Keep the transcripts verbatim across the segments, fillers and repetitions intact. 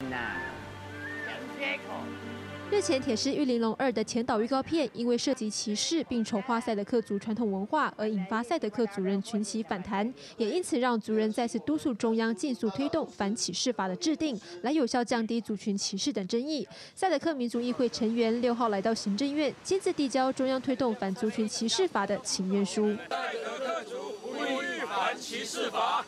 日前，铁狮玉玲珑二的前导预告片因为涉及歧视并丑化赛德克族传统文化，而引发赛德克族人群起反弹，也因此让族人再次督促中央尽速推动反歧视法的制定，来有效降低族群歧视等争议。赛德克民族议会成员六号来到行政院，亲自递交中央推动反族群歧视法的请愿书。 赛德克族呼吁反歧视法。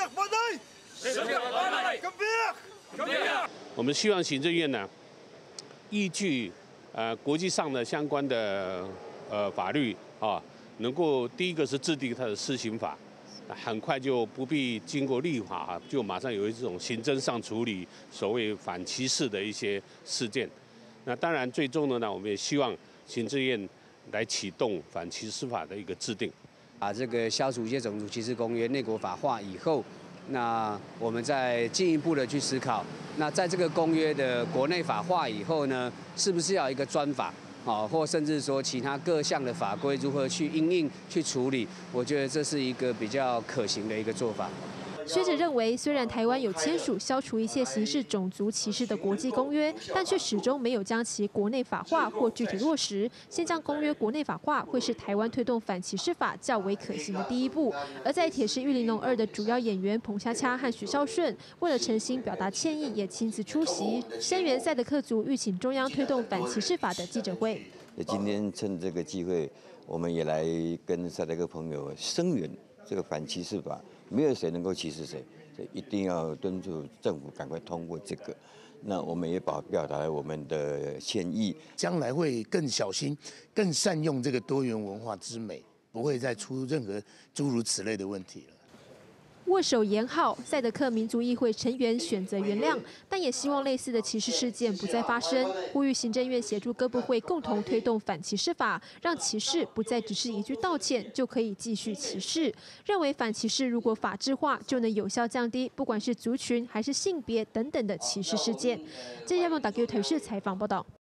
我们希望行政院呢，依据呃国际上的相关的呃法律啊，能够第一个是制定它的施行法，很快就不必经过立法，就马上有一种行政上处理所谓反歧视的一些事件。那当然，最终的呢，我们也希望行政院来启动反歧视法的一个制定， 把这个消除一些种族歧视公约内国法化以后。那我们再进一步的去思考，那在这个公约的国内法化以后呢，是不是要一个专法，啊，或甚至说其他各项的法规如何去因应去处理？我觉得这是一个比较可行的一个做法。 学者认为，虽然台湾有签署消除一切形式种族歧视的国际公约，但却始终没有将其国内法化或具体落实。先将公约国内法化，会是台湾推动反歧视法较为可行的第一步。而在《铁狮玉玲珑二》的主要演员彭恰恰和许绍顺，为了诚心表达歉意，也亲自出席声援赛德克族欲请中央推动反歧视法的记者会。 今天趁这个机会，我们也来跟赛德克朋友声援这个反歧视法。没有谁能够歧视谁，所以一定要敦促政府赶快通过这个。那我们也表表达了我们的歉意， 将来会更小心、更善用这个多元文化之美，不会再出任何诸如此类的问题了。 握手言好，赛德克民族议会成员选择原谅，但也希望类似的歧视事件不再发生，呼吁行政院协助各部会共同推动反歧视法，让歧视不再只是一句道歉就可以继续歧视。认为反歧视如果法制化，就能有效降低不管是族群还是性别等等的歧视事件。这节目打给台视采访报道。